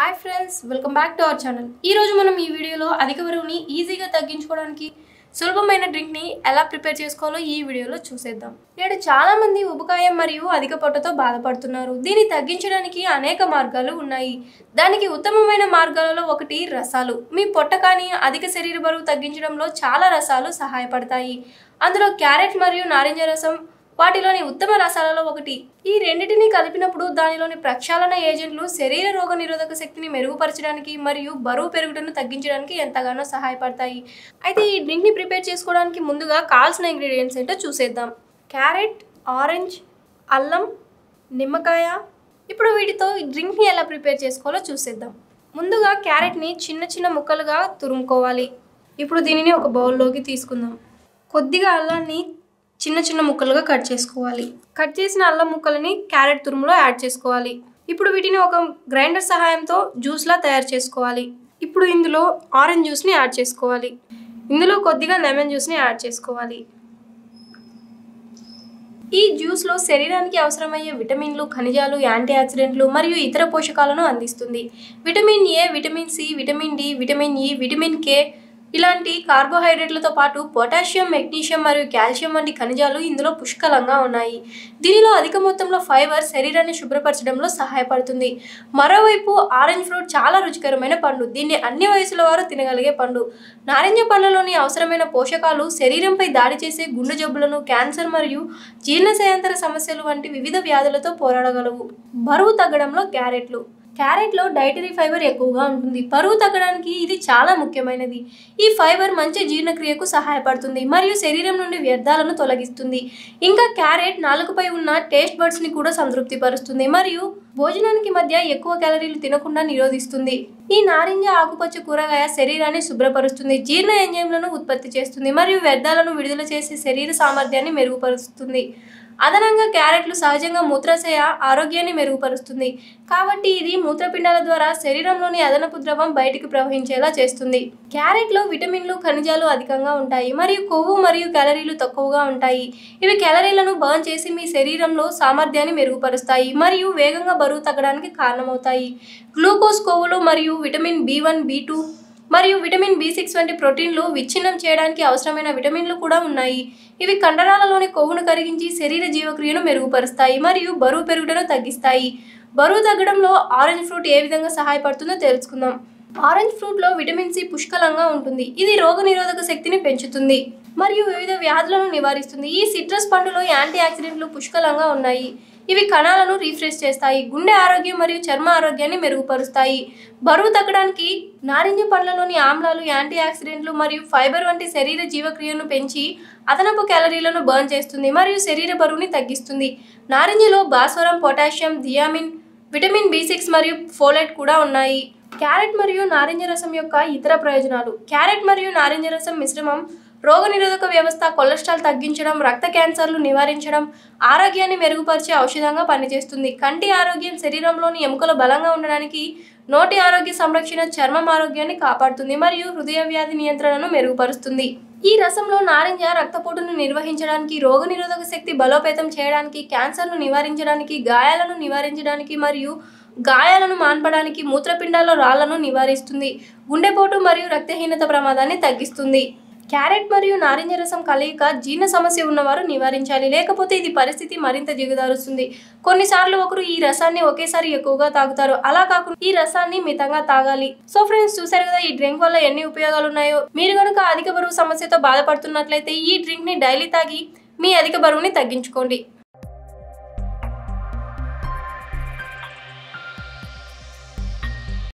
Hi friends, welcome back to our channel. ఈరోజు మనం ఈ వీడియోలో అధిక బరువుని ఈజీగా తగ్గించుకోవడానికి సులభమైన డ్రింక్ని ఎలా ప్రిపేర్ చేసుకోవాలో ఈ వీడియోలో చూసేద్దాం. నేడు చాలా మంది ఉబకాయం మరియు అధిక పొట్టతో బాధపడుతున్నారు. దీన్ని తగ్గించడానికి అనేక మార్గాలు ఉన్నాయి. దానికి ఉత్తమమైన మార్గాలలో ఒకటి రసాలు. మీ పొట్ట కానీ అధిక శరీర బరువు తగ్గించడంలో చాలా రసాలు సహాయపడతాయి. అందులో క్యారెట్ మరియు నారింజ రసం వాటిలోని ఉత్తమ రసాలలో ఒకటి. ఈ రెండింటిని కలిపినప్పుడు దానిలోని ప్రక్షాళన ఏజెంట్లు శరీర రోగ నిరోధక శక్తిని మెరుగుపరచడానికి మరియు బరువు పెరుగుదలను తగ్గించడానికి ఎంతగానో సహాయపడతాయి. అయితే ఈ డ్రింక్ని ప్రిపేర్ చేసుకోవడానికి ముందుగా కావాల్సిన ఇంగ్రీడియంట్స్ ఏంటో చూసేద్దాం. క్యారెట్, ఆరెంజ్, అల్లం, నిమ్మకాయ. ఇప్పుడు వీటితో ఈ డ్రింక్ని ఎలా ప్రిపేర్ చేసుకోవాలో చూసేద్దాం. ముందుగా క్యారెట్ని చిన్న చిన్న ముక్కలుగా తురుముకోవాలి. ఇప్పుడు దీనిని ఒక బౌల్లోకి తీసుకుందాం. కొద్దిగా అల్లాన్ని చిన్న చిన్న ముక్కలుగా కట్ చేసుకోవాలి. కట్ చేసిన అల్లం ముక్కలని క్యారెట్ తురుములో యాడ్ చేసుకోవాలి. ఇప్పుడు వీటిని ఒక గ్రైండర్ సహాయంతో జ్యూస్లా తయారు చేసుకోవాలి. ఇప్పుడు ఇందులో ఆరెంజ్ జ్యూస్ని యాడ్ చేసుకోవాలి. ఇందులో కొద్దిగా లెమన్ జ్యూస్ని యాడ్ చేసుకోవాలి. ఈ జ్యూస్లో శరీరానికి అవసరమయ్యే విటమిన్లు, ఖనిజాలు, యాంటీ ఆక్సిడెంట్లు మరియు ఇతర పోషకాలను అందిస్తుంది. Vitamin A, vitamin C, vitamin D, vitamin E, vitamin K ఇలాంటి కార్బోహైడ్రేట్లతో పాటు పొటాషియం, మెగ్నీషియం మరియు కాల్షియం వంటి ఖనిజాలు ఇందులో పుష్కలంగా ఉన్నాయి. దీనిలో అధిక మొత్తంలో ఫైబర్ శరీరాన్ని శుభ్రపరచడంలో సహాయపడుతుంది. మరోవైపు ఆరెంజ్ ఫ్రూట్ చాలా రుచికరమైన పండు. దీన్ని అన్ని వయసుల వారు తినగలిగే పండు. నారింజ పండ్లలోని అవసరమైన పోషకాలు శరీరంపై దాడి చేసే గుండె జబ్బులను, క్యాన్సర్ మరియు జీర్ణశయాంతర సమస్యలు వంటి వివిధ వ్యాధులతో పోరాడగలవు. బరువు తగ్గడంలో క్యారెట్లు. క్యారెట్లో డైటరీ ఫైబర్ ఎక్కువగా ఉంటుంది. బరువు తగ్గడానికి ఇది చాలా ముఖ్యమైనది. ఈ ఫైబర్ మంచి జీర్ణక్రియకు సహాయపడుతుంది మరియు శరీరం నుండి వ్యర్థాలను తొలగిస్తుంది. ఇంకా క్యారెట్ నాలుకపై ఉన్న టేస్ట్ బడ్స్ని కూడా సంతృప్తిపరుస్తుంది మరియు భోజనానికి మధ్య ఎక్కువ క్యాలరీలు తినకుండా నిరోధిస్తుంది. ఈ నారింజ ఆకుపచ్చ కూరగాయ శరీరాన్ని శుభ్రపరుస్తుంది, జీర్ణ ఎంజైమ్లను ఉత్పత్తి చేస్తుంది మరియు వ్యర్థాలను విడుదల చేసే శరీర సామర్థ్యాన్ని మెరుగుపరుస్తుంది. అదనంగా క్యారెట్లు సహజంగా మూత్రాశయ ఆరోగ్యాన్ని మెరుగుపరుస్తుంది. కాబట్టి ఇది మూత్రపిండాల ద్వారా శరీరంలోని అదనపు ద్రవం బయటికి ప్రవహించేలా చేస్తుంది. క్యారెట్లో విటమిన్లు, ఖనిజాలు అధికంగా ఉంటాయి మరియు కొవ్వు మరియు క్యాలరీలు తక్కువగా ఉంటాయి. ఇవి క్యాలరీలను బర్న్ చేసి మీ శరీరంలో సామర్థ్యాన్ని మెరుగుపరుస్తాయి మరియు వేగంగా బరువు తగ్గడానికి కారణమవుతాయి. గ్లూకోజ్, కొవ్వులు మరియు విటమిన్ B1, B2 మరియు విటమిన్ B6 వంటి ప్రోటీన్లు విచ్ఛిన్నం చేయడానికి అవసరమైన విటమిన్లు కూడా ఉన్నాయి. ఇవి కండరాలలోని కొవ్వును కరిగించి శరీర జీవక్రియను మెరుగుపరుస్తాయి మరియు బరువు పెరుగుదలను తగ్గిస్తాయి. బరువు తగ్గడంలో ఆరెంజ్ ఫ్రూట్ ఏ విధంగా సహాయపడుతుందో తెలుసుకుందాం. ఆరెంజ్ ఫ్రూట్లో విటమిన్ సి పుష్కలంగా ఉంటుంది. ఇది రోగ నిరోధక శక్తిని పెంచుతుంది మరియు వివిధ వ్యాధులను నివారిస్తుంది. ఈ సిట్రస్ పండులో యాంటీ ఆక్సిడెంట్లు పుష్కలంగా ఉన్నాయి. ఇవి కణాలను రీఫ్రెష్ చేస్తాయి, గుండె ఆరోగ్యం మరియు చర్మ ఆరోగ్యాన్ని మెరుగుపరుస్తాయి. బరువు తగ్గడానికి నారింజ పండ్లలోని ఆమ్లాలు యాంటీ ఆక్సిడెంట్లు మరియు ఫైబర్ వంటి శరీర జీవక్రియను పెంచి అదనపు క్యాలరీలను బర్న్ చేస్తుంది మరియు శరీర బరువుని తగ్గిస్తుంది. నారింజలో భాస్వరం, పొటాషియం, థియామిన్, విటమిన్ B6 మరియు ఫోలేట్ కూడా ఉన్నాయి. క్యారెట్ మరియు నారింజ రసం యొక్క ఇతర ప్రయోజనాలు. క్యారెట్ మరియు నారింజ రసం మిశ్రమం రోగనిరోధక వ్యవస్థ, కొలెస్ట్రాల్ తగ్గించడం, రక్త క్యాన్సర్లు నివారించడం, ఆరోగ్యాన్ని మెరుగుపరిచే ఔషధంగా పనిచేస్తుంది. కంటి ఆరోగ్యం, శరీరంలోని ఎముకలు బలంగా ఉండడానికి, నోటి ఆరోగ్య సంరక్షణ, చర్మం ఆరోగ్యాన్ని కాపాడుతుంది మరియు హృదయ వ్యాధి నియంత్రణను మెరుగుపరుస్తుంది. ఈ రసంలో నారింజ రక్తపోటును నిర్వహించడానికి, రోగనిరోధక శక్తి బలోపేతం చేయడానికి, క్యాన్సర్ను నివారించడానికి, గాయాలను నివారించడానికి మరియు గాయాలను మాన్పడానికి, మూత్రపిండాల్లో రాళ్లను నివారిస్తుంది, గుండెపోటు మరియు రక్తహీనత ప్రమాదాన్ని తగ్గిస్తుంది. క్యారెట్ మరియు నారింజ రసం కలయిక జీర్ణ సమస్య ఉన్నవారు నివారించాలి, లేకపోతే ఇది పరిస్థితి మరింత దిగజారుస్తుంది. కొన్నిసార్లు ఒకరు ఈ రసాన్ని ఒకేసారి ఎక్కువగా తాగుతారు. అలా కాకుండా ఈ రసాన్ని మితంగా తాగాలి. సో ఫ్రెండ్స్, చూసారు కదా ఈ డ్రింక్ వల్ల ఎన్ని ఉపయోగాలు ఉన్నాయో. మీరు కనుక అధిక బరువు సమస్యతో బాధపడుతున్నట్లయితే ఈ డ్రింక్ని డైలీ తాగి మీ అధిక బరువుని తగ్గించుకోండి.